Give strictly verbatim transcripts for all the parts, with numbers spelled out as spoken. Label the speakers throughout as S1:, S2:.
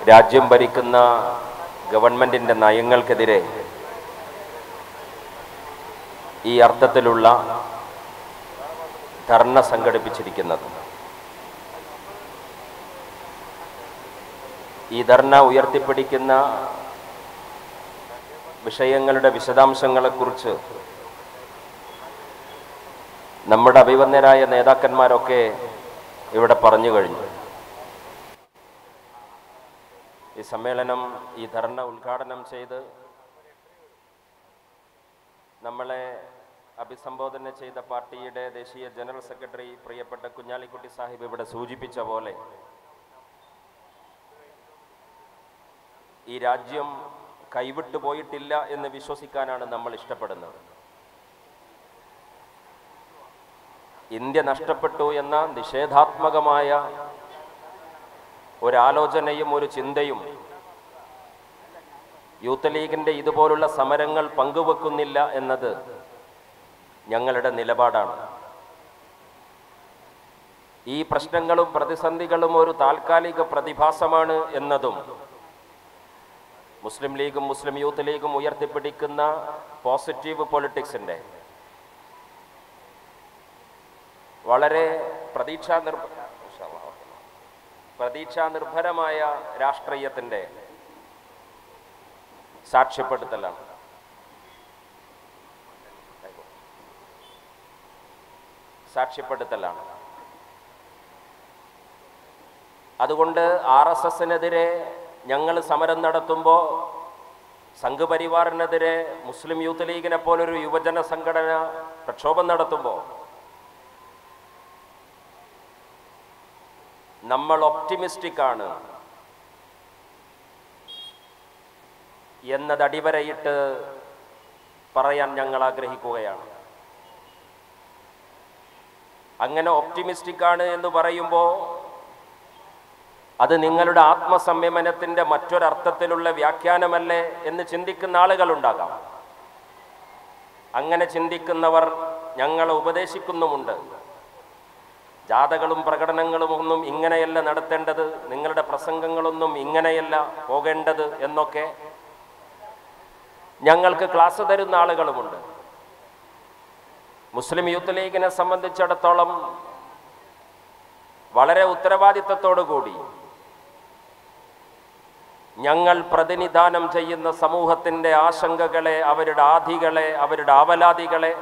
S1: രാജ്യം ഭരിക്കുന്ന ഗവൺമെന്റിന്റെ നയങ്ങൾക്കെതിരെ ഈ അർത്ഥത്തിലുള്ള ധർണ സംഘടിപ്പിച്ചിരിക്കുന്നത്. ഈ ധർണ ഉയർത്തിപ്പിടിക്കുന്ന വിഷയങ്ങളുടെ വിശദാംശങ്ങളെക്കുറിച്ച് നമ്മുടെ അഭിവന്യരായ നേതാക്കന്മാരൊക്കെ ഇവിടെ പറഞ്ഞു കഴിഞ്ഞു. ഈ സമ്മേളനം, ഈ ധർണ ഉദ്ഘാടനം ചെയ്ത് നമ്മളെ അഭിസംബോധന ചെയ്ത പാർട്ടിയുടെ ദേശീയ ജനറൽ സെക്രട്ടറി പ്രിയപ്പെട്ട കുഞ്ഞാലിക്കുട്ടി സാഹിബ് ഇവിടെ സൂചിപ്പിച്ച പോലെ ഈ രാജ്യം കൈവിട്ടു പോയിട്ടില്ല എന്ന് വിശ്വസിക്കാനാണ് നമ്മൾ ഇഷ്ടപ്പെടുന്നത്. ഇന്ത്യ നഷ്ടപ്പെട്ടു എന്ന നിഷേധാത്മകമായ ഒരാലോചനയും ഒരു ചിന്തയും യൂത്ത് ലീഗിൻ്റെ ഇതുപോലുള്ള സമരങ്ങൾ പങ്കുവെക്കുന്നില്ല എന്നത് ഞങ്ങളുടെ നിലപാടാണ്. ഈ പ്രശ്നങ്ങളും പ്രതിസന്ധികളും ഒരു താൽക്കാലിക പ്രതിഭാസമാണ് എന്നതും മുസ്ലിം ലീഗും മുസ്ലിം യൂത്ത് ലീഗും ഉയർത്തിപ്പിടിക്കുന്ന പോസിറ്റീവ് പൊളിറ്റിക്സിൻ്റെ വളരെ പ്രതീക്ഷാ നിർഭ പ്രതീക്ഷാ നിർഭരമായ രാഷ്ട്രീയത്തിൻ്റെ സാക്ഷ്യപ്പെടുത്തലാണ്. സാക്ഷ്യപ്പെടുത്തലാണ് അതുകൊണ്ട് ആർ എസ് എസിനെതിരെ ഞങ്ങൾ സമരം നടത്തുമ്പോൾ, സംഘപരിവാറിനെതിരെ മുസ്ലിം യൂത്ത് ലീഗിനെ പോലൊരു യുവജന സംഘടന പ്രക്ഷോഭം നടത്തുമ്പോൾ നമ്മൾ ഒപ്റ്റിമിസ്റ്റിക് ആണ് എന്നത് അടിവരയിട്ട് പറയാൻ ഞങ്ങൾ ആഗ്രഹിക്കുകയാണ്. അങ്ങനെ ഒപ്റ്റിമിസ്റ്റിക് ആണ് എന്ന് പറയുമ്പോൾ അത് നിങ്ങളുടെ ആത്മസംയമനത്തിൻ്റെ മറ്റൊരർത്ഥത്തിലുള്ള വ്യാഖ്യാനമല്ലേ എന്ന് ചിന്തിക്കുന്ന ആളുകളുണ്ടാകാം. അങ്ങനെ ചിന്തിക്കുന്നവർ ഞങ്ങളെ ഉപദേശിക്കുന്നുമുണ്ട്. ജാഥകളും പ്രകടനങ്ങളും ഒന്നും ഇങ്ങനെയല്ല നടത്തേണ്ടത്, നിങ്ങളുടെ പ്രസംഗങ്ങളൊന്നും ഇങ്ങനെയല്ല പോകേണ്ടത് എന്നൊക്കെ ഞങ്ങൾക്ക് ക്ലാസ് തരുന്ന ആളുകളുമുണ്ട്. മുസ്ലിം യൂത്ത് ലീഗിനെ സംബന്ധിച്ചിടത്തോളം വളരെ ഉത്തരവാദിത്തത്തോടു കൂടി ഞങ്ങൾ പ്രതിനിധാനം ചെയ്യുന്ന സമൂഹത്തിൻ്റെ ആശങ്കകളെ, അവരുടെ ആധികളെ, അവരുടെ ആവലാതികളെ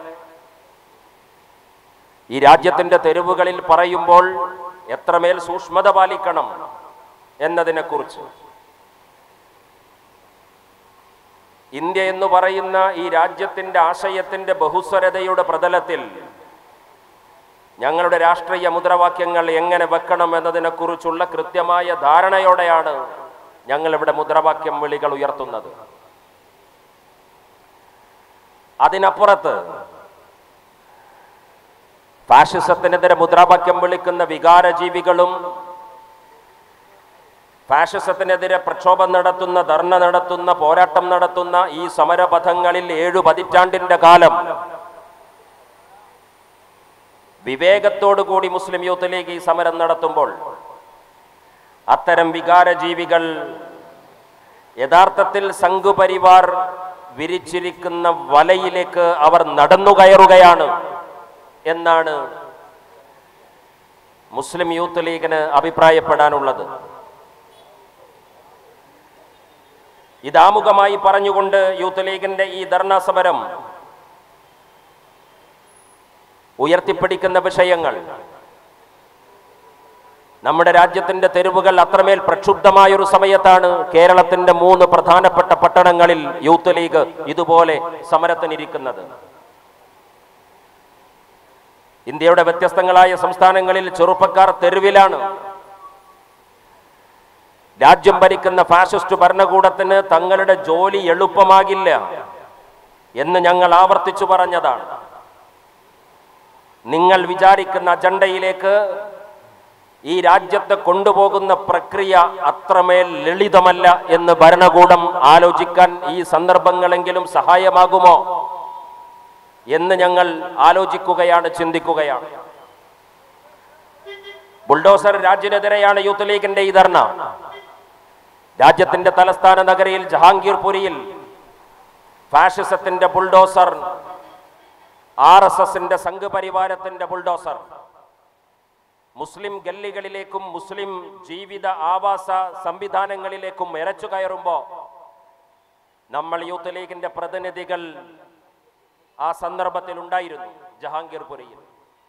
S1: ഈ രാജ്യത്തിൻ്റെ തെരുവുകളിൽ പറയുമ്പോൾ എത്രമേൽ സൂക്ഷ്മത പാലിക്കണം എന്നതിനെക്കുറിച്ച്, ഇന്ത്യ എന്ന് പറയുന്ന ഈ രാജ്യത്തിൻ്റെ ആശയത്തിൻ്റെ ബഹുസ്വരതയുടെ പ്രതലത്തിൽ ഞങ്ങളുടെ രാഷ്ട്രീയ മുദ്രാവാക്യങ്ങൾ എങ്ങനെ വെക്കണം എന്നതിനെക്കുറിച്ചുള്ള കൃത്യമായ ധാരണയോടെയാണ് ഞങ്ങളിവിടെ മുദ്രാവാക്യം വിളികൾ ഉയർത്തുന്നത്. അതിനപ്പുറത്ത് ഫാഷിസത്തിനെതിരെ മുദ്രാവാക്യം വിളിക്കുന്ന വികാരജീവികളും ഫാഷിസത്തിനെതിരെ പ്രക്ഷോഭം നടത്തുന്ന, ധർണ നടത്തുന്ന, പോരാട്ടം നടത്തുന്ന ഈ സമരപഥങ്ങളിൽ ഏഴു പതിറ്റാണ്ടിന്റെ കാലം വിവേകത്തോടു കൂടി മുസ്ലിം യൂത്ത് ലീഗ് ഈ സമരം നടത്തുമ്പോൾ അത്തരം വികാരജീവികൾ യഥാർത്ഥത്തിൽ സംഘപരിവാർ വിരിച്ചിരിക്കുന്ന വലയിലേക്ക് അവർ നടന്നു കയറുകയാണ് എന്നാണ് മുസ്ലിം യൂത്ത് ലീഗിന് അഭിപ്രായപ്പെടാനുള്ളത്. ഇതാമുഖമായി പറഞ്ഞുകൊണ്ട് യൂത്ത് ലീഗിന്റെ ഈ ധർണാ സമരം ഉയർത്തിപ്പിടിക്കുന്ന വിഷയങ്ങൾ, നമ്മുടെ രാജ്യത്തിന്റെ തെരുവുകൾ അത്രമേൽ പ്രക്ഷുബ്ധമായൊരു സമയത്താണ് കേരളത്തിന്റെ മൂന്ന് പ്രധാനപ്പെട്ട പട്ടണങ്ങളിൽ യൂത്ത് ലീഗ് ഇതുപോലെ സമരത്തിനിരിക്കുന്നത്. ഇന്ത്യയുടെ വ്യത്യസ്തങ്ങളായ സംസ്ഥാനങ്ങളിൽ ചെറുപ്പക്കാർ തെരുവിലാണ്. രാജ്യം ഭരിക്കുന്ന ഫാഷിസ്റ്റ് ഭരണകൂടത്തിന് തങ്ങളുടെ ജോലി എളുപ്പമാകില്ല എന്ന് ഞങ്ങൾ ആവർത്തിച്ചു പറഞ്ഞതാണ്. നിങ്ങൾ വിചാരിക്കുന്ന അജണ്ടയിലേക്ക് ഈ രാജ്യത്തെ കൊണ്ടുപോകുന്ന പ്രക്രിയ അത്രമേൽ ലളിതമല്ല എന്ന് ഭരണകൂടം ആലോചിക്കാൻ ഈ സന്ദർഭങ്ങളെങ്കിലും സഹായമാകുമോ എന്ന് ഞങ്ങൾ ആലോചിക്കുകയാണ്, ചിന്തിക്കുകയാണ്. ബുൾഡോസർ രാജിനെതിരെയാണ് യൂത്ത് ലീഗിന്റെ ഈ ധർണ. രാജ്യത്തിന്റെ തലസ്ഥാന നഗരിയിൽ ജഹാംഗീർപുരിയിൽ ഫാഷിസത്തിന്റെ ബുൾഡോസർ, ആർ എസ് എസിന്റെ സംഘപരിവാരത്തിന്റെ ബുൾഡോസർ മുസ്ലിം ഗല്ലികളിലേക്കും മുസ്ലിം ജീവിത ആവാസ സംവിധാനങ്ങളിലേക്കും ഇരച്ചു കയറുമ്പോൾ നമ്മൾ യൂത്ത് ലീഗിന്റെ പ്രതിനിധികൾ ആ സന്ദർഭത്തിൽ ഉണ്ടായിരുന്നു. ജഹാംഗീർപുരിയിൽ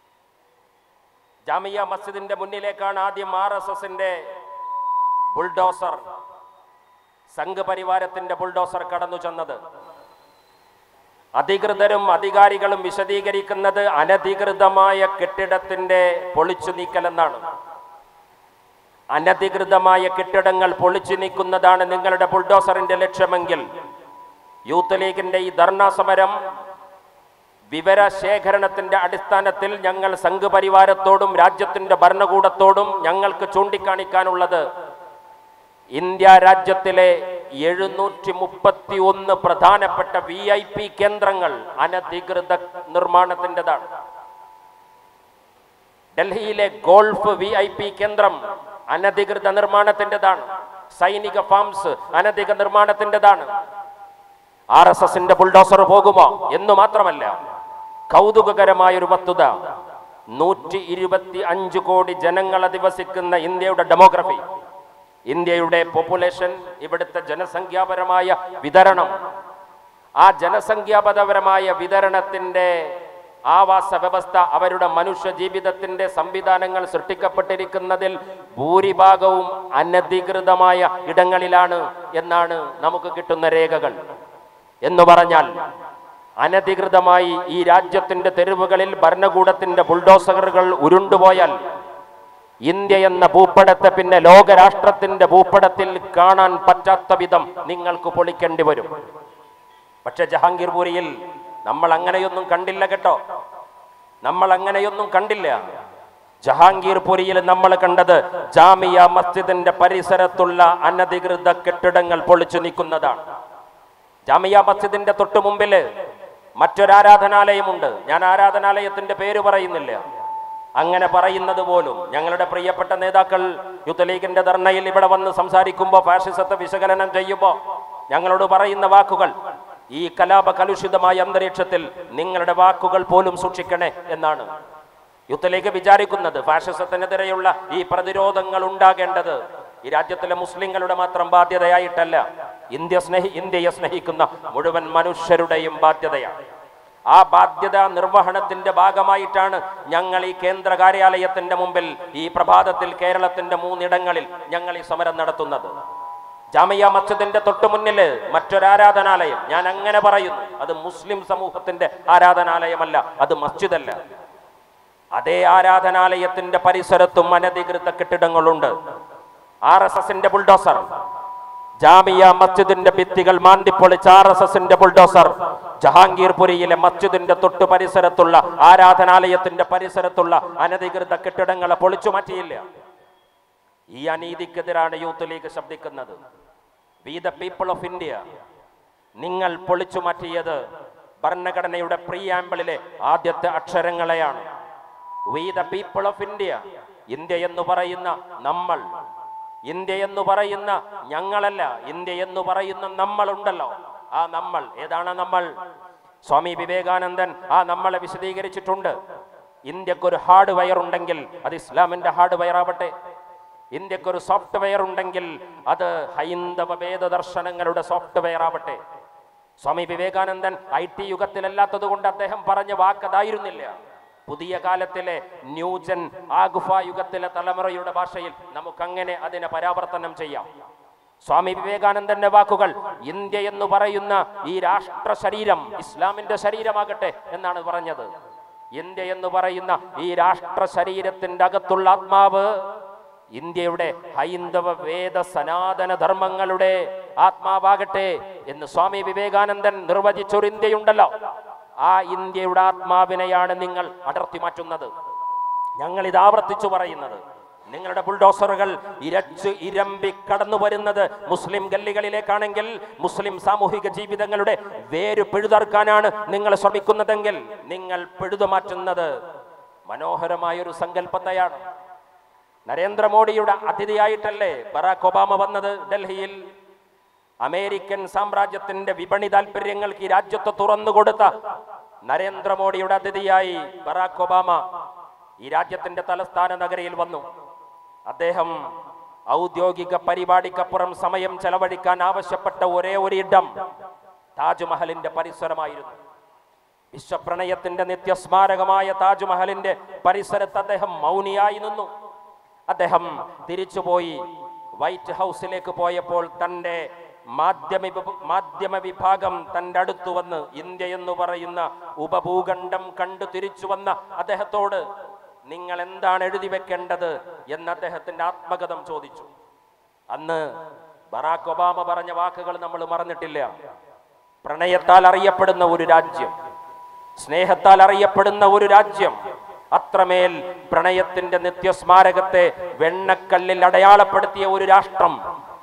S1: ജാമിയ മസ്ജിദിന്റെ മുന്നിലേക്കാണ് ആദ്യം ആർ എസ് എസിന്റെ ബുൾഡോസർ, സംഘപരിവാരത്തിന്റെ ബുൾഡോസർ കടന്നു ചെന്നത്. അധികൃതരും അധികാരികളും വിശദീകരിക്കുന്നത് അനധികൃതമായ കെട്ടിടത്തിന്റെ പൊളിച്ചു നീക്കലെന്നാണ്. അനധികൃതമായ കെട്ടിടങ്ങൾ പൊളിച്ചു നീക്കുന്നതാണ് നിങ്ങളുടെ ബുൾഡോസറിന്റെ ലക്ഷ്യമെങ്കിൽ യൂത്ത് ലീഗിന്റെ ഈ ധർണാ സമരം വിവരശേഖരണത്തിന്റെ അടിസ്ഥാനത്തിൽ ഞങ്ങൾ സംഘപരിവാരത്തോടും രാജ്യത്തിന്റെ ഭരണകൂടത്തോടും ഞങ്ങൾക്ക് ചൂണ്ടിക്കാണിക്കാനുള്ളത് ഇന്ത്യ രാജ്യത്തിലെ എഴുന്നൂറ്റി മുപ്പത്തി ഒന്ന് പ്രധാനപ്പെട്ട വി ഐ പി കേന്ദ്രങ്ങൾ അനധികൃത നിർമ്മാണത്തിൻ്റെതാണ്. ഡൽഹിയിലെ ഗോൾഫ് വി ഐ പി കേന്ദ്രം അനധികൃത നിർമ്മാണത്തിൻ്റെതാണ്. സൈനിക ഫാംസ് അനധികൃത നിർമ്മാണത്തിൻ്റെതാണ്. ആർ എസ് എസിന്റെ ബുൾഡോസർ പോകുമോ എന്നു മാത്രമല്ല, കൗതുകകരമായൊരു വസ്തുത, നൂറ്റി ഇരുപത്തി അഞ്ച് കോടി ജനങ്ങൾ അധിവസിക്കുന്ന ഇന്ത്യയുടെ ഡെമോഗ്രഫി, ഇന്ത്യയുടെ പോപ്പുലേഷൻ, ഇവിടുത്തെ ജനസംഖ്യാപരമായ വിതരണം, ആ ജനസംഖ്യാപരമായ വിതരണത്തിന്റെ ആവാസ വ്യവസ്ഥ, അവരുടെ മനുഷ്യ ജീവിതത്തിന്റെ സംവിധാനങ്ങൾ സൃഷ്ടിക്കപ്പെട്ടിരിക്കുന്നതിൽ ഭൂരിഭാഗവും അനധികൃതമായ ഇടങ്ങളിലാണ് എന്നാണ് നമുക്ക് കിട്ടുന്ന രേഖകൾ. എന്ന് പറഞ്ഞാൽ അനധികൃതമായി ഈ രാജ്യത്തിന്റെ തെരുവുകളിൽ ഭരണകൂടത്തിന്റെ ബുൾഡോസറുകൾ ഉരുണ്ടുപോയാൽ ഇന്ത്യ എന്ന ഭൂപടത്തെ പിന്നെ ലോകരാഷ്ട്രത്തിന്റെ ഭൂപടത്തിൽ കാണാൻ പറ്റാത്ത വിധം നിങ്ങൾക്ക് പൊളിക്കേണ്ടി വരും. പക്ഷെ ജഹാംഗീർപുരിയിൽ നമ്മൾ അങ്ങനെയൊന്നും കണ്ടില്ല കേട്ടോ, നമ്മൾ അങ്ങനെയൊന്നും കണ്ടില്ല. ജഹാംഗീർപുരിയിൽ നമ്മൾ കണ്ടത് ജാമിയ മസ്ജിദിന്റെ പരിസരത്തുള്ള അനധികൃത കെട്ടിടങ്ങൾ പൊളിച്ചു നീക്കുന്നതാണ്. ജാമിയ മസ്ജിദിന്റെ തൊട്ടു മുമ്പില് മറ്റൊരാരാധനാലയമുണ്ട്. ഞാൻ ആരാധനാലയത്തിന്റെ പേര് പറയുന്നില്ല. അങ്ങനെ പറയുന്നത് പോലും ഞങ്ങളുടെ പ്രിയപ്പെട്ട നേതാക്കൾ യൂത്ത് ലീഗിന്റെ ധർണയിൽ ഇവിടെ വന്ന് സംസാരിക്കുമ്പോൾ, ഫാഷിസത്തെ വിശകലനം ചെയ്യുമ്പോൾ ഞങ്ങളോട് പറയുന്ന വാക്കുകൾ, ഈ കലാപ കലുഷിതമായ അന്തരീക്ഷത്തിൽ നിങ്ങളുടെ വാക്കുകൾ പോലും സൂക്ഷിക്കണേ എന്നാണ്. യൂത്ത് ലീഗ് വിചാരിക്കുന്നത് ഫാഷിസത്തിനെതിരെയുള്ള ഈ പ്രതിരോധങ്ങൾ ഉണ്ടാകേണ്ടത് ഈ രാജ്യത്തിലെ മുസ്ലിങ്ങളുടെ മാത്രം ബാധ്യതയായിട്ടല്ല, ഇന്ത്യ സ്നേഹി ഇന്ത്യയെ സ്നേഹിക്കുന്ന മുഴുവൻ മനുഷ്യരുടെയും ബാധ്യതയാണ്. ആ ബാധ്യത നിർവഹണത്തിന്റെ ഭാഗമായിട്ടാണ് ഞങ്ങൾ ഈ കേന്ദ്ര കാര്യാലയത്തിന്റെ മുമ്പിൽ ഈ പ്രഭാതത്തിൽ കേരളത്തിന്റെ മൂന്നിടങ്ങളിൽ ഞങ്ങൾ ഈ സമരം നടത്തുന്നത്. ജാമിയ മസ്ജിദിന്റെ തൊട്ടു മുന്നില് മറ്റൊരാരാധനാലയം, ഞാൻ അങ്ങനെ പറയുന്നു, അത് മുസ്ലിം സമൂഹത്തിന്റെ ആരാധനാലയമല്ല, അത് മസ്ജിദല്ല. അതേ ആരാധനാലയത്തിന്റെ പരിസരത്തും അനധികൃത കെട്ടിടങ്ങളുണ്ട്. ആർ എസ് എസിന്റെ ബുൾഡോസർ ജാമിയ മസ്ജിദിന്റെ ഭിത്തികൾ മാന്തിപ്പൊളിച്ച ആർ എസ് എസിന്റെ ബുൾഡോസർ ജഹാംഗീർപുരിയിലെ മസ്ജിദിന്റെ തൊട്ടു പരിസരത്തുള്ള ആരാധനാലയത്തിന്റെ പരിസരത്തുള്ള അനധികൃത കെട്ടിടങ്ങളെ പൊളിച്ചു മാറ്റിയില്ല. ഈ അനീതിക്കെതിരാണ് യൂത്ത് ലീഗ് ശബ്ദിക്കുന്നത്. We the people of India, നിങ്ങൾ പൊളിച്ചു മാറ്റിയത് ഭരണഘടനയുടെ പ്രീആമ്പിളിലെ ആദ്യത്തെ അക്ഷരങ്ങളെയാണ്. We the people of India, India എന്ന് പറയുന്ന നമ്മൾ, ഇന്ത്യ എന്ന് പറയുന്ന ഞങ്ങളല്ല, ഇന്ത്യ എന്ന് പറയുന്ന നമ്മളുണ്ടല്ലോ, ആ നമ്മൾ ഏതാണ്? നമ്മൾ സ്വാമി വിവേകാനന്ദൻ ആ നമ്മളെ വിശദീകരിച്ചിട്ടുണ്ട്. ഇന്ത്യക്കൊരു ഹാർഡ്വെയർ ഉണ്ടെങ്കിൽ അത് ഇസ്ലാമിന്റെ ഹാർഡ്വെയർ ആവട്ടെ, ഇന്ത്യക്കൊരു സോഫ്റ്റ്വെയർ ഉണ്ടെങ്കിൽ അത് ഹൈന്ദവ വേദദർശനങ്ങളുടെ സോഫ്റ്റ്വെയർ ആവട്ടെ. സ്വാമി വിവേകാനന്ദൻ ഐ ടി യുഗത്തിലല്ലാത്തത് കൊണ്ട് അദ്ദേഹം പറഞ്ഞ വാക്കതായിരുന്നില്ല. പുതിയ കാലത്തിലെ ന്യൂജൻ ആഗുഫ യുഗത്തിലെ തലമുറയുടെ ഭാഷയിൽ നമുക്കങ്ങനെ അതിനെ പരാവർത്തനം ചെയ്യാം. സ്വാമി വിവേകാനന്ദന്റെ വാക്കുകൾ, ഇന്ത്യ എന്ന് പറയുന്ന ഈ രാഷ്ട്ര ശരീരം ഇസ്ലാമിന്റെ ശരീരമാകട്ടെ എന്നാണ് പറഞ്ഞത്. ഇന്ത്യ എന്ന് പറയുന്ന ഈ രാഷ്ട്ര ശരീരത്തിന്റെ അകത്തുള്ള ആത്മാവ് ഇന്ത്യയുടെ ഹൈന്ദവ വേദ സനാതന ധർമ്മങ്ങളുടെ ആത്മാവാകട്ടെ എന്ന് സ്വാമി വിവേകാനന്ദൻ നിർവചിച്ചൊരു ഇന്ത്യയുണ്ടല്ലോ, ആ ഇന്ത്യയുടെ ആത്മാവിനെയാണ് നിങ്ങൾ അടർത്തി മാറ്റുന്നത്. ഞങ്ങൾ ഇത് ആവർത്തിച്ചു പറയുന്നത്, നിങ്ങളുടെ ബുൾഡോസറുകൾ ഇരച്ച് ഇരമ്പി കടന്നു വരുന്നത് മുസ്ലിം ഗല്ലികളിലേക്കാണെങ്കിൽ, മുസ്ലിം സാമൂഹിക ജീവിതങ്ങളുടെ വേര് പിഴുതർക്കാനാണ് നിങ്ങൾ ശ്രമിക്കുന്നതെങ്കിൽ, നിങ്ങൾ പിഴുതു മാറ്റുന്നത് മനോഹരമായൊരു സങ്കല്പത്തെയാണ്. നരേന്ദ്രമോദിയുടെ അതിഥിയായിട്ടല്ലേ ബറാക് ഒബാമ വന്നത് ഡൽഹിയിൽ? അമേരിക്കൻ സാമ്രാജ്യത്തിന്റെ വിപണി താല്പര്യങ്ങൾക്ക് ഈ രാജ്യത്ത് തുറന്നുകൊടുത്ത നരേന്ദ്രമോദിയുടെ അതിഥിയായി ബറാക് ഒബാമ ഈ രാജ്യത്തിന്റെ തലസ്ഥാന നഗരിയിൽ വന്നു. അദ്ദേഹം ഔദ്യോഗിക പരിപാടിക്കപ്പുറം സമയം ചെലവഴിക്കാൻ ആവശ്യപ്പെട്ട ഒരേ ഒരു ഇടം താജ്മഹലിന്റെ പരിസരമായിരുന്നു. വിശ്വപ്രണയത്തിന്റെ നിത്യസ്മാരകമായ താജ്മഹലിന്റെ പരിസരത്ത് അദ്ദേഹം മൗനിയായി നിന്നു. അദ്ദേഹം തിരിച്ചുപോയി വൈറ്റ് ഹൗസിലേക്ക് പോയപ്പോൾ തൻ്റെ മാധ്യമ മാധ്യമ വിഭാഗം തൻ്റെ അടുത്തു വന്ന് ഇന്ത്യ എന്ന് പറയുന്ന ഉപഭൂഖണ്ഡം കണ്ടു തിരിച്ചു വന്ന അദ്ദേഹത്തോട് നിങ്ങൾ എന്താണ് എഴുതി വെക്കേണ്ടത് എന്ന് അദ്ദേഹത്തിന്റെ ആത്മകഥം ചോദിച്ചു. അന്ന് ബറാക് ഒബാമ പറഞ്ഞ വാക്കുകൾ നമ്മൾ മറന്നിട്ടില്ല. പ്രണയത്താൽ അറിയപ്പെടുന്ന ഒരു രാജ്യം, സ്നേഹത്താൽ അറിയപ്പെടുന്ന ഒരു രാജ്യം, അത്രമേൽ പ്രണയത്തിന്റെ നിത്യസ്മാരകത്തെ വെണ്ണക്കല്ലിൽ അടയാളപ്പെടുത്തിയ ഒരു രാഷ്ട്രം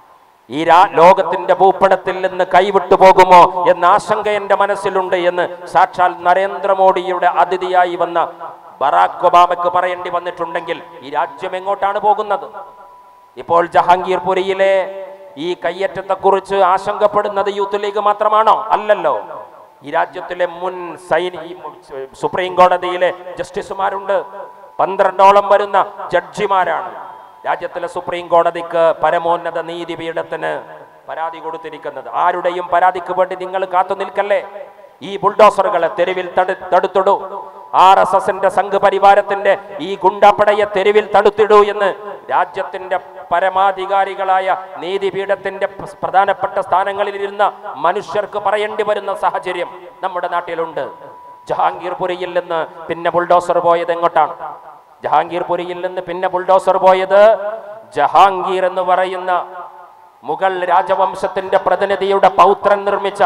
S1: ഈ ലോകത്തിന്റെ ഭൂപടത്തിൽ നിന്ന് കൈവിട്ടു പോകുമോ എന്ന ആശങ്ക എന്റെ മനസ്സിലുണ്ട് എന്ന് സാക്ഷാൽ നരേന്ദ്രമോദിയുടെ അതിഥിയായി വന്ന ബറാക് ഒബാമയ്ക്ക് പറയേണ്ടി വന്നിട്ടുണ്ടെങ്കിൽ ഈ രാജ്യം എങ്ങോട്ടാണ് പോകുന്നത്? ഇപ്പോൾ ജഹാംഗീർപുരിയിലെ ഈ കയ്യേറ്റത്തെക്കുറിച്ച് ആശങ്കപ്പെടുന്നത് യൂത്ത് ലീഗ് മാത്രമാണോ? അല്ലല്ലോ. ഈ രാജ്യത്തിലെ മുൻ സൈനി സുപ്രീം കോടതിയിലെ ജസ്റ്റിസുമാരുണ്ട്. പന്ത്രണ്ടോളം വരുന്ന ജഡ്ജിമാരാണ് രാജ്യത്തിലെ സുപ്രീം കോടതിക്ക്, പരമോന്നത നീതിപീഠത്തിന് പരാതി കൊടുത്തിരിക്കുന്നത്. ആരുടെയും പരാതിക്ക് വേണ്ടി നിങ്ങൾ കാത്തു നിൽക്കല്ലേ. ഈ ബുൾഡോസറുകളെ തെരുവിൽ തടുത്തിടൂ. ആർ എസ് എസിന്റെ സംഘപരിവാരത്തിന്റെ ഈ ഗുണ്ടാപ്പടയെ തെരുവിൽ തടുത്തിടൂ എന്ന് രാജ്യത്തിന്റെ പരമാധികാരികളായ നീതിപീഠത്തിന്റെ പ്രധാനപ്പെട്ട സ്ഥാനങ്ങളിൽ ഇരുന്ന മനുഷ്യർക്ക് പറയേണ്ടി വരുന്ന സാഹചര്യം നമ്മുടെ നാട്ടിലുണ്ട്. ജഹാംഗീർപുരിയിൽ നിന്ന് പിന്നെ ബുൾഡോസർ പോയത് എങ്ങോട്ടാണ്? ജഹാംഗീർപുരിയിൽ നിന്ന് പിന്നെ ബുൾഡോസർ പോയത് ജഹാംഗീർ എന്ന് പറയുന്ന മുഗൾ രാജവംശത്തിന്റെ പ്രതിനിധിയുടെ പൗത്രൻ നിർമ്മിച്ച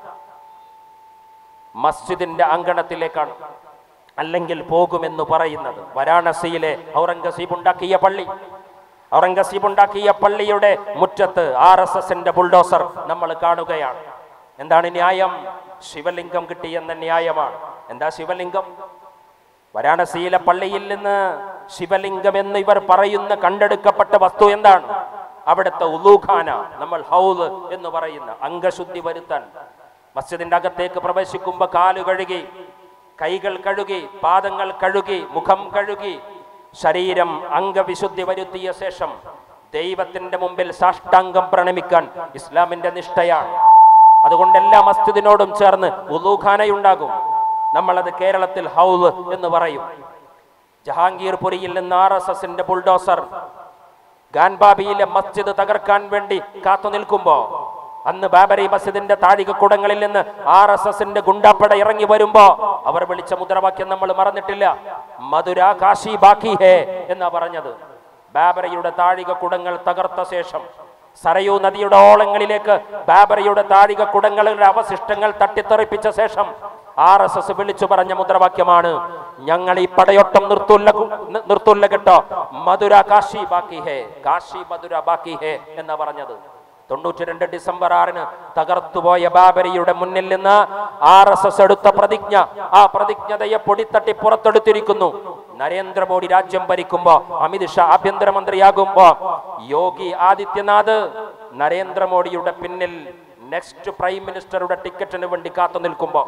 S1: മസ്ജിദിന്റെ അങ്കണത്തിലേക്കാണ്. അല്ലെങ്കിൽ പോകുമെന്ന് പറയുന്നത് വാരാണസിയിലെ ഔറംഗസീബ് ഉണ്ടാക്കിയ പള്ളി. ഔറംഗസീബ് ഉണ്ടാക്കിയ പള്ളിയുടെ മുറ്റത്ത് ആർ എസ് എസിന്റെ ബുൾഡോസർ നമ്മൾ കാണുകയാണ്. എന്താണ് ന്യായം? ശിവലിംഗം കിട്ടിയെന്ന ന്യായമാണ്. എന്താ ശിവലിംഗം? വാരാണസിയിലെ പള്ളിയിൽ നിന്ന് ശിവലിംഗം എന്ന് ഇവർ പറയുന്ന കണ്ടെടുക്കപ്പെട്ട വസ്തു എന്താണ്? അവിടുത്തെ ഉലൂഖാന, നമ്മൾ ഹൗദ് എന്ന് പറയുന്ന അംഗശുദ്ധി വരുത്താൻ മസ്ജിദിന്റെ അകത്തേക്ക് പ്രവേശിക്കുമ്പോൾ കാല് കഴുകി, കൈകൾ കഴുകി, പാദങ്ങൾ കഴുകി, മുഖം കഴുകി, ശരീരം അംഗവിശുദ്ധി വരുത്തിയ ശേഷം ദൈവത്തിന്റെ മുമ്പിൽ സാഷ്ടാംഗം പ്രണമിക്കാൻ ഇസ്ലാമിന്റെ നിഷ്ഠയാണ്. അതുകൊണ്ട് എല്ലാ മസ്ജിദിനോടും ചേർന്ന് ഉലൂഖാനയുണ്ടാകും. നമ്മളത് കേരളത്തിൽ ഹൗദ് എന്ന് പറയും. ജഹാംഗീർപുരിയിൽ നിന്ന് ആർ എസ് എസിന്റെ ബുൾഡോസർ ഗാൻബാബിയിലെ മസ്ജിദ് തകർക്കാൻ വേണ്ടി കാത്തു നിൽക്കുമ്പോ, അന്ന് ബാബരി മസ്ജിദിന്റെ താഴികക്കുടങ്ങളിൽ നിന്ന് ആർ എസ് എസിന്റെ ഗുണ്ടാപ്പട ഇറങ്ങി വരുമ്പോ അവർ വിളിച്ച മുദ്രാവാക്യം നമ്മൾ മറന്നിട്ടില്ല. മധുര കാശി ബാക്കി ഹേ എന്നാ പറഞ്ഞത്. ബാബറിയുടെ താഴികക്കുടങ്ങൾ തകർത്ത ശേഷം സരയൂ നദിയുടെ ഓളങ്ങളിലേക്ക് ബാബറിയുടെ താഴികക്കുടങ്ങളുടെ അവശിഷ്ടങ്ങൾ തട്ടിത്തെറിപ്പിച്ച ശേഷം ആർ എസ് എസ് വിളിച്ചു പറഞ്ഞ മുദ്രാവാക്യമാണ് ഞങ്ങൾ ഈ പടയോട്ടം നിർത്തുല്ല നിർത്തുല്ല കേട്ടോ, മധുര കാശി ബാക്കി ഹേ, കാശി മധുര ബാക്കി ഹേ എന്നാ പറഞ്ഞത്. തൊണ്ണൂറ്റി രണ്ട് ഡിസംബർ ആറിന് തകർത്തുപോയ ബാബരിയുടെ മുന്നിൽ നിന്ന് ആർ എസ് എസ് എടുത്ത പ്രതിജ്ഞ, ആ പ്രതിജ്ഞതയെ പൊടിത്തട്ടി പുറത്തെടുത്തിരിക്കുന്നു. നരേന്ദ്രമോദി രാജ്യം ഭരിക്കുമ്പോ, അമിത്ഷാ ആഭ്യന്തരമന്ത്രിയാകുമ്പോ, യോഗി ആദിത്യനാഥ് നരേന്ദ്രമോദിയുടെ പിന്നിൽ നെക്സ്റ്റ് പ്രൈം മിനിസ്റ്ററുടെ ടിക്കറ്റിന് വേണ്ടി കാത്തു നിൽക്കുമ്പോ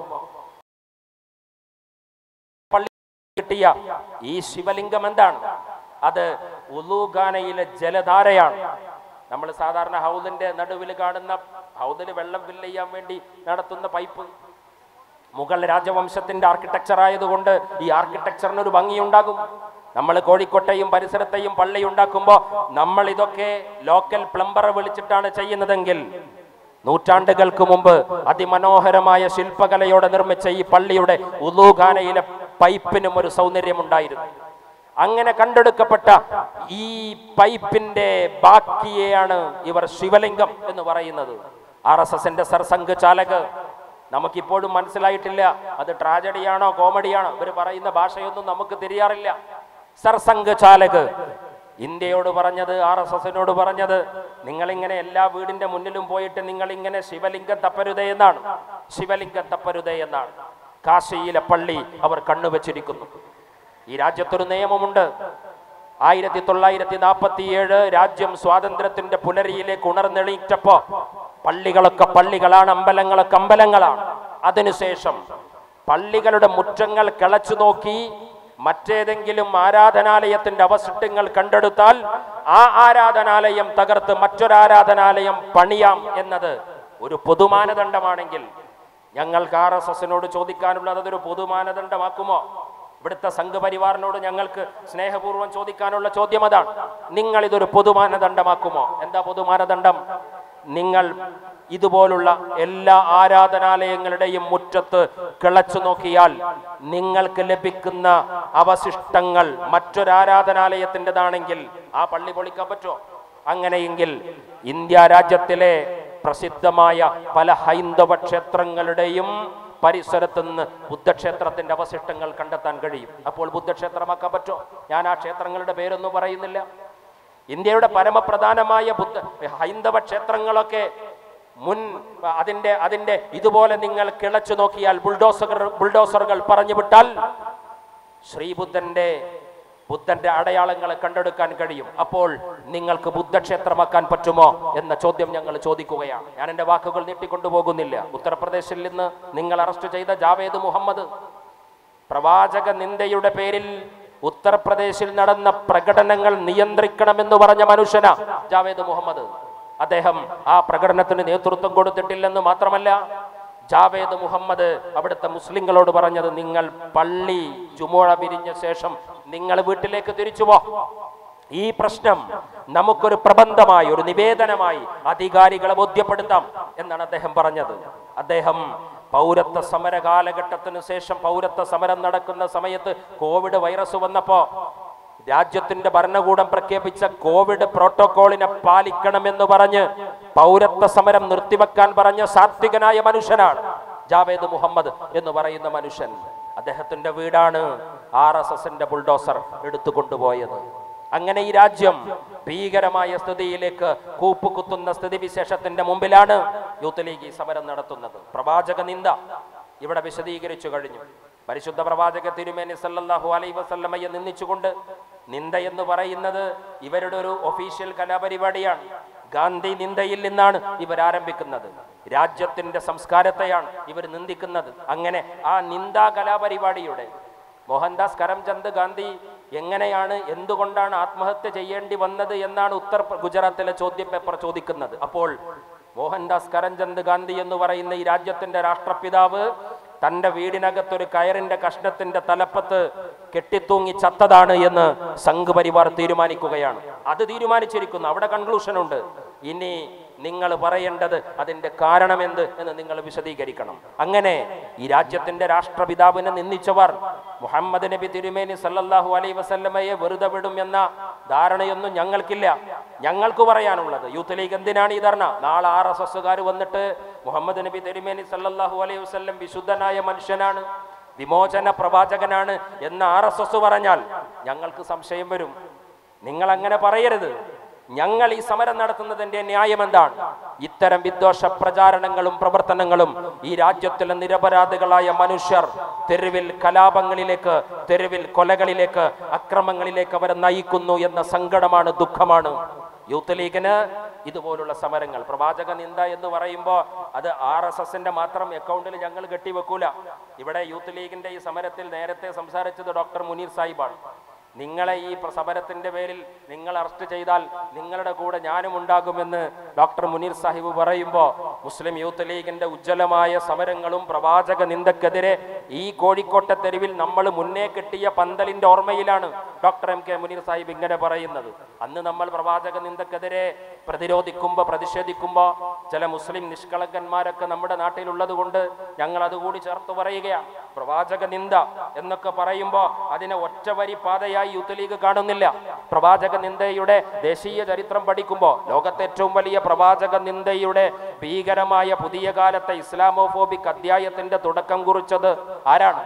S1: പള്ളി കിട്ടിയ ഈ ശിവലിംഗം എന്താണ്? അത് ഉലൂഖാനയിലെ ജലധാരയാണ്. നമ്മൾ സാധാരണ ഹൗദിന്റെ നടുവിൽ കാണുന്ന, ഹൗദിൽ വെള്ളം ഫില്ല് ചെയ്യാൻ വേണ്ടി നടത്തുന്ന പൈപ്പ്, മുഗൾ രാജവംശത്തിന്റെ ആർക്കിടെക്ചർ ആയതുകൊണ്ട് ഈ ആർക്കിടെക്ചറിന് ഒരു ഭംഗിയുണ്ടാകും. നമ്മൾ കോഴിക്കോട്ടെയും പരിസരത്തെയും പള്ളി ഉണ്ടാക്കുമ്പോൾ നമ്മൾ ഇതൊക്കെ ലോക്കൽ പ്ലംബറെ വിളിച്ചിട്ടാണ് ചെയ്യുന്നതെങ്കിൽ, നൂറ്റാണ്ടുകൾക്ക് മുമ്പ് അതിമനോഹരമായ ശില്പകലയോടെ നിർമ്മിച്ച ഈ പള്ളിയുടെ ഉലൂഖാനയിലെ പൈപ്പിനും ഒരു സൗന്ദര്യമുണ്ടായിരുന്നു. അങ്ങനെ കണ്ടെടുക്കപ്പെട്ട ഈ പൈപ്പിന്റെ ബാക്കിയെയാണ് ഇവർ ശിവലിംഗം എന്ന് പറയുന്നത്. ആർ എസ് എസിന്റെ സർസംഘ് ചാലക്, നമുക്കിപ്പോഴും മനസ്സിലായിട്ടില്ല അത് ട്രാജഡിയാണോ കോമഡിയാണോ, ഇവർ പറയുന്ന ഭാഷയൊന്നും നമുക്ക് തിരിയാറില്ല. സർസംഘ് ചാലക് ഇന്ത്യയോട് പറഞ്ഞത്, ആർ എസ് എസിനോട് പറഞ്ഞത്, നിങ്ങളിങ്ങനെ എല്ലാ വീടിന്റെ മുന്നിലും പോയിട്ട് നിങ്ങളിങ്ങനെ ശിവലിംഗം തപ്പരുതേ എന്നാണ്. ശിവലിംഗം തപ്പരുതേ എന്നാണ്. കാശിയിലെ പള്ളി അവർ കണ്ണുവച്ചിരിക്കുന്നു. ഈ രാജ്യത്തൊരു നിയമമുണ്ട്, ആയിരത്തി തൊള്ളായിരത്തി നാൽപ്പത്തി ഏഴ് രാജ്യം സ്വാതന്ത്ര്യത്തിന്റെ പുലരിയിലേക്ക് ഉണർന്നെണീറ്റപ്പോ പള്ളികളൊക്കെ പള്ളികളാണ്, അമ്പലങ്ങളൊക്കെ അമ്പലങ്ങളാണ്. അതിനുശേഷം പള്ളികളുടെ മുറ്റങ്ങൾ കിളച്ചു നോക്കി മറ്റേതെങ്കിലും ആരാധനാലയത്തിന്റെ അവശിഷ്ടങ്ങൾ കണ്ടെടുത്താൽ ആ ആരാധനാലയം തകർത്ത് മറ്റൊരാരാധനാലയം പണിയാം എന്നത് ഒരു പൊതുമാനദണ്ഡമാണെങ്കിൽ ഞങ്ങൾക്ക് ആർ എസ് എസിനോട് ചോദിക്കാനുള്ളത് അതൊരു പൊതുമാനദണ്ഡമാക്കുമോ? ഇവിടുത്തെ സംഘപരിവാറിനോട് ഞങ്ങൾക്ക് സ്നേഹപൂർവ്വം ചോദിക്കാനുള്ള ചോദ്യം അതാണ്. നിങ്ങൾ ഇതൊരു പൊതുമാനദണ്ഡമാക്കുമോ? എന്താ പൊതുമാനദണ്ഡം? നിങ്ങൾ ഇതുപോലുള്ള എല്ലാ ആരാധനാലയങ്ങളുടെയും മുറ്റത്ത് കിളച്ചു നോക്കിയാൽ നിങ്ങൾക്ക് ലഭിക്കുന്ന അവശിഷ്ടങ്ങൾ മറ്റൊരാരാധനാലയത്തിൻ്റെതാണെങ്കിൽ ആ പള്ളി പൊളിക്കാൻ പറ്റുമോ? അങ്ങനെയെങ്കിൽ ഇന്ത്യ രാജ്യത്തിലെ പ്രസിദ്ധമായ പല ഹൈന്ദവ ക്ഷേത്രങ്ങളുടെയും പരിസരത്ത് നിന്ന് ബുദ്ധക്ഷേത്രത്തിന്റെ അവശിഷ്ടങ്ങൾ കണ്ടെത്താൻ കഴിയും. അപ്പോൾ ബുദ്ധക്ഷേത്രമാക്കാൻ പറ്റുമോ? ഞാൻ ആ ക്ഷേത്രങ്ങളുടെ പേരൊന്നും പറയുന്നില്ല. ഇന്ത്യയുടെ പരമപ്രധാനമായ ബുദ്ധ ഹൈന്ദവ ക്ഷേത്രങ്ങളൊക്കെ മുൻ അതിന്റെ അതിന്റെ ഇതുപോലെ നിങ്ങൾ കിളച്ചു നോക്കിയാൽ ബുൾഡോസർ ബുൾഡോസറുകൾ പറഞ്ഞു വിട്ടാൽ ശ്രീബുദ്ധന്റെ ബുദ്ധന്റെ അടയാളങ്ങളെ കണ്ടെടുക്കാൻ കഴിയും. അപ്പോൾ നിങ്ങൾക്ക് ബുദ്ധക്ഷേത്രമാക്കാൻ പറ്റുമോ എന്ന ചോദ്യം ഞങ്ങൾ ചോദിക്കുകയാണ്. ഞാൻ എൻ്റെ വാക്കുകൾ നീട്ടിക്കൊണ്ടുപോകുന്നില്ല. ഉത്തർപ്രദേശിൽ നിന്ന് നിങ്ങൾ അറസ്റ്റ് ചെയ്ത ജാവേദ് മുഹമ്മദ് പ്രവാചക നിന്ദയുടെ പേരിൽ ഉത്തർപ്രദേശിൽ നടന്ന പ്രകടനങ്ങൾ നിയന്ത്രിക്കണമെന്ന് പറഞ്ഞ മനുഷ്യനാ ജാവേദ് മുഹമ്മദ്. അദ്ദേഹം ആ പ്രകടനത്തിന് നേതൃത്വം കൊടുത്തിട്ടില്ലെന്ന് മാത്രമല്ല, ജാവേദ് മുഹമ്മദ് അവിടുത്തെ മുസ്ലിങ്ങളോട് പറഞ്ഞത്, നിങ്ങൾ പള്ളി ജുമുഅ പിരിഞ്ഞ ശേഷം നിങ്ങൾ വീട്ടിലേക്ക് തിരിച്ചു പോ. ഈ പ്രശ്നം നമുക്കൊരു പ്രബന്ധമായി ഒരു നിവേദനമായി അധികാരികളെ ബോധ്യപ്പെടുത്താം എന്നാണ് അദ്ദേഹം പറഞ്ഞത്. അദ്ദേഹം പൗരത്വ സമര കാലഘട്ടത്തിന് ശേഷം പൗരത്വ സമരം നടക്കുന്ന സമയത്ത് കോവിഡ് വൈറസ് വന്നപ്പോ രാജ്യത്തിന്റെ ഭരണകൂടം പ്രഖ്യാപിച്ച കോവിഡ് പ്രോട്ടോകോളിനെ പാലിക്കണമെന്ന് പറഞ്ഞ് പൗരത്വ സമരം നിർത്തിവെക്കാൻ പറഞ്ഞ സാത്വികനായ മനുഷ്യനാണ് ജാവേദ് മുഹമ്മദ് എന്ന് പറയുന്ന മനുഷ്യൻ. അദ്ദേഹത്തിന്റെ വീടാണ് ആർ എസ് എസിന്റെ ബുൾഡോസർ എടുത്തുകൊണ്ടുപോയത്. അങ്ങനെ ഈ രാജ്യം ഭീകരമായ സ്ഥിതിയിലേക്ക് കൂപ്പുകുത്തുന്ന സ്ഥിതിവിശേഷത്തിന്റെ മുമ്പിലാണ് യൂത്ത് ലീഗ് ഈ സമരം നടത്തുന്നത്. പ്രവാചക നിന്ദ ഇവിടെ വിശദീകരിച്ചു കഴിഞ്ഞു. പരിശുദ്ധ പ്രവാചക തിരുമേനി സല്ലല്ലാഹു അലൈഹി വസല്ലമയെ നിന്ദിച്ചുകൊണ്ട് നിന്ദ എന്ന് പറയുന്നത് ഇവരുടെ ഒരു ഒഫീഷ്യൽ കലാപരിപാടിയാണ്. ഗാന്ധി നിന്ദയിൽ നിന്നാണ് ഇവർ ആരംഭിക്കുന്നത്. രാജ്യത്തിന്റെ സംസ്കാരത്തെയാണ് ഇവർ നിന്ദിക്കുന്നത്. അങ്ങനെ ആ നിന്ദാ കലാപരിപാടിയുടെ മോഹൻദാസ് കരംചന്ദ് ഗാന്ധി എങ്ങനെയാണ് എന്തുകൊണ്ടാണ് ആത്മഹത്യ ചെയ്യേണ്ടി വന്നത് എന്നാണ് ഉത്തർ ഗുജറാത്തിലെ ചോദ്യം പേപ്പർ ചോദിക്കുന്നത്. അപ്പോൾ മോഹൻദാസ് കരംചന്ദ് ഗാന്ധി എന്ന് പറയുന്ന ഈ രാജ്യത്തിന്റെ രാഷ്ട്രപിതാവ് തന്റെ വീടിനകത്തൊരു കയറിന്റെ കഷ്ണത്തിന്റെ തലപ്പത്ത് കെട്ടിത്തൂങ്ങി ചത്തതാണ് എന്ന് സംഘ് പരിവാർ തീരുമാനിക്കുകയാണ്. അത് തീരുമാനിച്ചിരിക്കുന്നു. അവിടെ കൺക്ലൂഷൻ ഉണ്ട്. ഇനി നിങ്ങൾ പറയേണ്ടത് അതിന്റെ കാരണമെന്ത് എന്ന് നിങ്ങൾ വിശദീകരിക്കണം. അങ്ങനെ ഈ രാജ്യത്തിന്റെ രാഷ്ട്രപിതാവിനെ നിന്ദിച്ചവർ മുഹമ്മദ് നബി തിരുമേനി സല്ലല്ലാഹു അലൈഹി വസല്ലമയെ വെറുതെ വിടും എന്ന ധാരണയൊന്നും ഞങ്ങൾക്കില്ല. ഞങ്ങൾക്ക് പറയാനുള്ളത്, യൂത്ത് ലീഗ് എന്തിനാണ് ഈ ധർണ? നാളെ ആർ എസ് എസ്സുകാർ വന്നിട്ട് മുഹമ്മദ് നബി തിരുമേനി സല്ലല്ലാഹു അലൈഹി വസല്ലം വിശുദ്ധനായ മനുഷ്യനാണ്, വിമോചന പ്രവാചകനാണ് എന്ന് ആർ എസ് എസ് പറഞ്ഞാൽ ഞങ്ങൾക്ക് സംശയം വരും. നിങ്ങൾ അങ്ങനെ പറയരുത്. ഞങ്ങൾ ഈ സമരം നടത്തുന്നതിന്റെ ന്യായം എന്താണ്? ഇത്തരം വിദ്വേഷ പ്രചാരണങ്ങളും പ്രവർത്തനങ്ങളും ഈ രാജ്യത്തിലെ നിരപരാധികളായ മനുഷ്യർ തെരുവിൽ കലാപങ്ങളിലേക്ക്, തെരുവിൽ കൊലകളിലേക്ക്, അക്രമങ്ങളിലേക്ക് അവരെ നയിക്കുന്നു എന്ന സങ്കടമാണ്, ദുഃഖമാണ്. യൂത്ത് ലീഗിന് ഇതുപോലുള്ള സമരങ്ങൾ, പ്രവാചക നിന്ദ എന്ന് പറയുമ്പോൾ അത് ആർ എസ് എസിന്റെ മാത്രം അക്കൗണ്ടിൽ ഞങ്ങൾ കെട്ടിവെക്കൂല. ഇവിടെ യൂത്ത് ലീഗിന്റെ ഈ സമരത്തിൽ നേരത്തെ സംസാരിച്ചത് ഡോക്ടർ മുനീർ സാഹിബാണ്. നിങ്ങളെ ഈ സമരത്തിന്റെ പേരിൽ നിങ്ങൾ അറസ്റ്റ് ചെയ്താൽ നിങ്ങളുടെ കൂടെ ഞാനും ഉണ്ടാകുമെന്ന് ഡോക്ടർ മുനീർ സാഹിബ് പറയുമ്പോൾ മുസ്ലിം യൂത്ത് ലീഗിന്റെ ഉജ്ജ്വലമായ സമരങ്ങളും പ്രവാചക നിന്ദക്കെതിരെ ഈ കോഴിക്കോട്ടെ തെരുവിൽ നമ്മൾ മുന്നേ കെട്ടിയ പന്തലിന്റെ ഓർമ്മയിലാണ് doctor M K Muneer Sahib ഇങ്ങനെ പറയുന്നത്. അന്ന് നമ്മൾ പ്രവാചക നിന്ദക്കെതിരെ പ്രതിരോധിക്കുമ്പോൾ, പ്രതിഷേധിക്കുമ്പോൾ ചില മുസ്ലിം നിഷ്കളങ്കന്മാരൊക്കെ നമ്മുടെ നാട്ടിലുള്ളത് കൊണ്ട് ഞങ്ങൾ അതുകൂടി ചേർത്ത് പറയുകയാണ്. പ്രവാചക നിന്ദ എന്നൊക്കെ പറയുമ്പോൾ അതിനെ ഒറ്റ വരി പാതയായി യൂത്ത് ലീഗ് കാണുന്നില്ല. പ്രവാചക നിന്ദയുടെ ദേശീയ ചരിത്രം പഠിക്കുമ്പോൾ ലോകത്തെ ഏറ്റവും വലിയ പ്രവാചക നിന്ദയുടെ ഭീകരമായ പുതിയ കാലത്തെ ഇസ്ലാമോഫോബിക് അധ്യായത്തിന്റെ തുടക്കം കുറിച്ചത് ആരാണ്?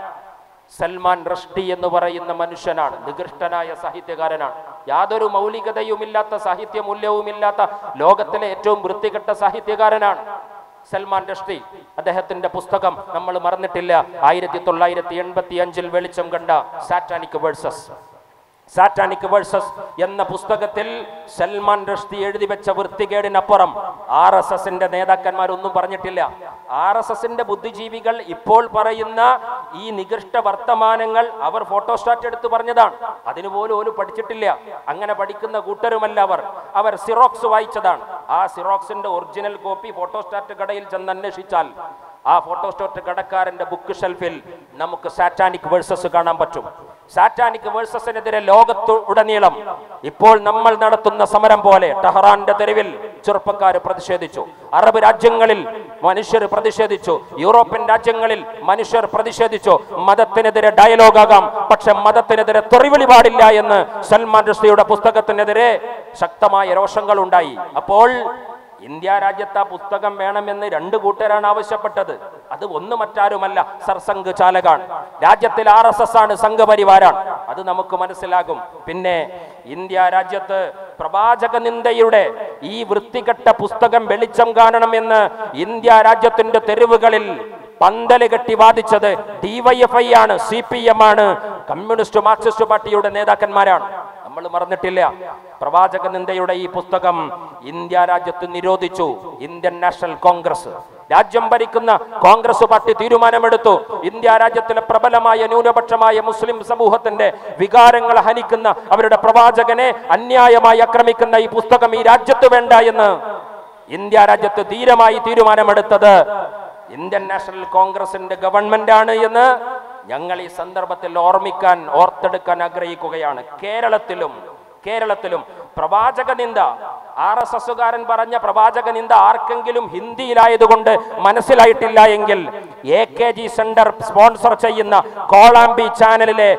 S1: സൽമാൻ റഷ്ദി എന്ന് പറയുന്ന മനുഷ്യനാണ്. നികൃഷ്ടനായ സാഹിത്യകാരനാണ്. യാതൊരു മൗലികതയുമില്ലാത്ത, സാഹിത്യ മൂല്യവുമില്ലാത്ത ലോകത്തിലെ ഏറ്റവും വൃത്തികെട്ട സാഹിത്യകാരനാണ് സൽമാൻ റഷ്ദി. അദ്ദേഹത്തിന്റെ പുസ്തകം നമ്മൾ മറന്നിട്ടില്ല. ആയിരത്തി തൊള്ളായിരത്തി എൺപത്തി അഞ്ചിൽ വെളിച്ചം കണ്ട സാറ്റാനിക് വേഴ്സസ്. സാറ്റാനിക് വേഴ്സസ് എന്ന പുസ്തകത്തിൽ സൽമാൻ റുഷ്ദി എഴുതി വെച്ച വൃത്തികേടിനപ്പുറം ആർ എസ് എസിന്റെ നേതാക്കന്മാരൊന്നും പറഞ്ഞിട്ടില്ല. ആർ എസ് എസിന്റെ ബുദ്ധിജീവികൾ ഇപ്പോൾ പറയുന്ന ഈ നികൃഷ്ട വർത്തമാനങ്ങൾ അവർ ഫോട്ടോസ്റ്റാറ്റ് എടുത്ത് പറഞ്ഞതാണ്. അതിനുപോലും ഒരു പഠിച്ചിട്ടില്ല. അങ്ങനെ പഠിക്കുന്ന കൂട്ടരുമല്ല അവർ. അവർ സിറോക്സ് വായിച്ചതാണ്. ആ സിറോക്സിന്റെ ഒറിജിനൽ കോപ്പി ഫോട്ടോസ്റ്റാറ്റ് കടയിൽ ചെന്ന് അന്വേഷിച്ചാൽ ആ ഫോട്ടോസ്റ്റാറ്റ് കടക്കാരന്റെ ബുക്ക് ഷെൽഫിൽ നമുക്ക് സാറ്റാനിക് വേഴ്സസ് കാണാൻ പറ്റും. സാറ്റാനിക് വേഴ്സസിനെതിരെ ലോകത്ത് ഉടനീളം ഇപ്പോൾ നമ്മൾ നടത്തുന്ന സമരം പോലെ ടെഹ്റാന്റെ തെരുവിൽ ചെറുപ്പക്കാർ പ്രതിഷേധിച്ചു. അറബ് രാജ്യങ്ങളിൽ മനുഷ്യർ പ്രതിഷേധിച്ചു. യൂറോപ്യൻ രാജ്യങ്ങളിൽ മനുഷ്യർ പ്രതിഷേധിച്ചു. മതത്തിനെതിരെ ഡയലോഗാകാം, പക്ഷെ മതത്തിനെതിരെ തെറിവിളി പാടില്ല എന്ന് സൽമാൻ റുഷ്ദിയുടെ പുസ്തകത്തിനെതിരെ ശക്തമായ രോഷങ്ങൾ ഉണ്ടായി. അപ്പോൾ ഇന്ത്യ രാജ്യത്ത് ആ പുസ്തകം വേണമെന്ന് രണ്ട് കൂട്ടരാണ് ആവശ്യപ്പെട്ടത്. അത് ഒന്ന് മറ്റാരുമല്ല, സർസംഘ് ചാലകാണ്. രാജ്യത്തിൽ ആർ എസ് എസ് ആണ്, സംഘപരിവാരാണ്. അത് നമുക്ക് മനസ്സിലാകും. പിന്നെ ഇന്ത്യ രാജ്യത്ത് പ്രവാചക നിന്ദയുടെ ഈ വൃത്തികെട്ട പുസ്തകം വെളിച്ചം കാണണമെന്ന് ഇന്ത്യ രാജ്യത്തിന്റെ തെരുവുകളിൽ പന്തല് കെട്ടി വാദിച്ചത് ഡിവൈഎഫ്ഐ ആണ്, സി പി എം ആണ്, കമ്മ്യൂണിസ്റ്റ് മാർക്സിസ്റ്റ് പാർട്ടിയുടെ നേതാക്കന്മാരാണ്. നമ്മൾ മറന്നിട്ടില്ല. പ്രവാചക നിന്ദയുടെ ഈ പുസ്തകം ഇന്ത്യ രാജ്യത്ത് നിരോധിച്ചു ഇന്ത്യൻ നാഷണൽ കോൺഗ്രസ്. രാജ്യം ഭരിക്കുന്ന കോൺഗ്രസ് പാർട്ടി തീരുമാനമെടുത്തു. ഇന്ത്യ രാജ്യത്തിലെ പ്രബലമായ ന്യൂനപക്ഷമായ മുസ്ലിം സമൂഹത്തിന്റെ വികാരങ്ങൾ ഹനിക്കുന്ന, അവരുടെ പ്രവാചകനെ അന്യായമായി ആക്രമിക്കുന്ന ഈ പുസ്തകം ഈ രാജ്യത്ത് വേണ്ട എന്ന് ഇന്ത്യ രാജ്യത്ത് ധീരമായി തീരുമാനമെടുത്തത് ഇന്ത്യൻ നാഷണൽ കോൺഗ്രസിന്റെ ഗവൺമെന്റ് ആണ് എന്ന് ഞങ്ങൾ ഈ സന്ദർഭത്തിൽ ഓർമ്മിക്കാൻ ഓർത്തെടുക്കാൻ ആഗ്രഹിക്കുകയാണ്. കേരളത്തിലും കേരളത്തിലും പ്രവാചക നിന്ദ, ആർ എസ് എസുകാരൻ പറഞ്ഞ പ്രവാചക നിന്ദ ആർക്കെങ്കിലും ഹിന്ദിയിലായതുകൊണ്ട് മനസ്സിലായിട്ടില്ല എങ്കിൽ A K G centre sponsor ചെയ്യുന്ന കോളാമ്പി ചാനലിലെ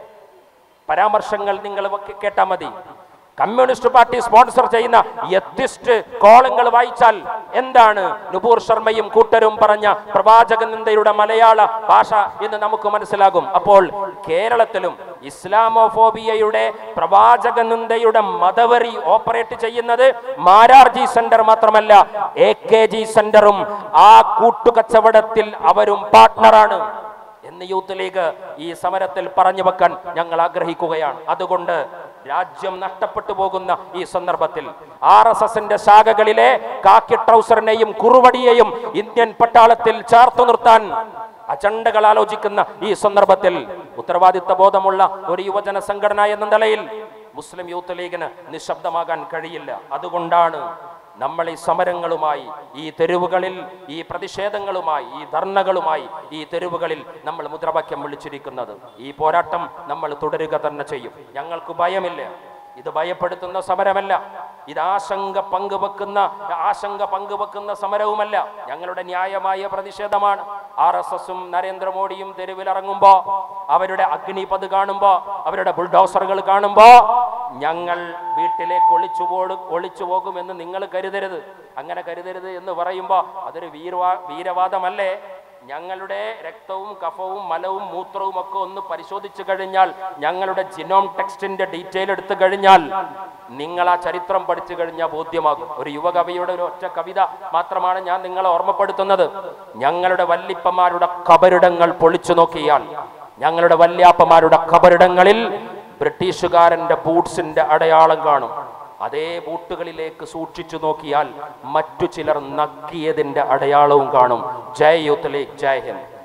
S1: പരാമർശങ്ങൾ നിങ്ങൾ കേട്ടാൽ മതി. കമ്മ്യൂണിസ്റ്റ് പാർട്ടി സ്പോൺസർ ചെയ്യുന്ന എത്തിസ്റ്റ് കോളങ്ങൾ വായിച്ചാൽ എന്താണ് നുപൂർ ശർമ്മയും കൂട്ടരും പറഞ്ഞ പ്രവാചക നിന്ദയുടെ മലയാള ഭാഷ എന്ന് നമുക്ക് മനസ്സിലാകും. അപ്പോൾ കേരളത്തിലും ഇസ്ലാമോഫോബിയയുടെ പ്രവാചക നിന്ദയുടെ മതവെറി ഓപ്പറേറ്റ് ചെയ്യുന്നത് മാരാർജി സെന്റർ മാത്രമല്ല, എ കെ ജി സെന്ററും ആ കൂട്ടുകച്ചവടത്തിൽ അവരും പാർട്ട്ണറാണ് എന്ന് യൂത്ത് ലീഗ് ഈ സമരത്തിൽ പറഞ്ഞു വെക്കാൻ ഞങ്ങൾ ആഗ്രഹിക്കുകയാണ്. അതുകൊണ്ട് രാജ്യം നഷ്ടപ്പെട്ടു പോകുന്ന ഈ സന്ദർഭത്തിൽ ആർ എസ് എസിന്റെ ശാഖകളിലെ കാക്കി ട്രൗസറിനെയും കുറുവടിയെയും ഇന്ത്യൻ പട്ടാളത്തിൽ ചേർത്തു നിർത്താൻ അജണ്ടകൾ ആലോചിക്കുന്ന ഈ സന്ദർഭത്തിൽ ഉത്തരവാദിത്ത ബോധമുള്ള ഒരു യുവജന സംഘടന എന്ന നിലയിൽ മുസ്ലിം യൂത്ത് ലീഗിന് നിശബ്ദമാകാൻ കഴിയില്ല. അതുകൊണ്ടാണ് നമ്മൾ ഈ സമരങ്ങളുമായി, ഈ തെരുവുകളിൽ ഈ പ്രതിഷേധങ്ങളുമായി, ഈ ധർണകളുമായി ഈ തെരുവുകളിൽ നമ്മൾ മുദ്രാവാക്യം വിളിച്ചിരിക്കുന്നത്. ഈ പോരാട്ടം നമ്മൾ തുടരുക തന്നെ ചെയ്യും. ഞങ്ങൾക്ക് ഭയമില്ല. ഇത് ഭയപ്പെടുത്തുന്ന സമരമല്ല, ഇത് ആശങ്ക പങ്കുവെക്കുന്ന ആശങ്ക പങ്കുവെക്കുന്ന സമരവുമല്ല. ഞങ്ങളുടെ ന്യായമായ പ്രതിഷേധമാണ്. ആർ എസ് എസും നരേന്ദ്രമോദിയും തെരുവിലിറങ്ങുമ്പോ, അവരുടെ അഗ്നിപത് കാണുമ്പോ, അവരുടെ ബുൾഡോസറുകൾ കാണുമ്പോ ഞങ്ങൾ വീട്ടിലേക്ക് ഒളിച്ചു പോട് ഒളിച്ചു പോകുമെന്ന് നിങ്ങൾ കരുതരുത്. അങ്ങനെ കരുതരുത് എന്ന് പറയുമ്പോ അതൊരു വീരവാ വീരവാദമല്ലേ? ഞങ്ങളുടെ രക്തവും കഫവും മലവും മൂത്രവും ഒക്കെ ഒന്ന് പരിശോധിച്ചു കഴിഞ്ഞാൽ, ഞങ്ങളുടെ ജിനോം ടെക്സ്റ്റിന്റെ ഡീറ്റെയിൽ എടുത്തു കഴിഞ്ഞാൽ നിങ്ങൾ ആ ചരിത്രം പഠിച്ചു കഴിഞ്ഞാൽ ബോധ്യമാകും. ഒരു യുവകവിയുടെ ഒരു ഒറ്റ കവിത മാത്രമാണ് ഞാൻ നിങ്ങളെ ഓർമ്മപ്പെടുത്തുന്നത്. ഞങ്ങളുടെ വല്ലിപ്പന്മാരുടെ കബറിടങ്ങൾ പൊളിച്ചു നോക്കിയാൽ, ഞങ്ങളുടെ വല്യാപ്പന്മാരുടെ കബറിടങ്ങളിൽ ബ്രിട്ടീഷുകാരന്റെ ബൂട്ട്സിന്റെ അടയാളം കാണും. അതേ ബൂട്ടുകളിലേക്ക് സൂക്ഷിച്ചു നോക്കിയാൽ മറ്റു ചിലർ നക്കിയതിന്റെ അടയാളവും കാണും. ജയ് യൂത്ത് ലീഗ്, ജയ് ഹിന്ദ്.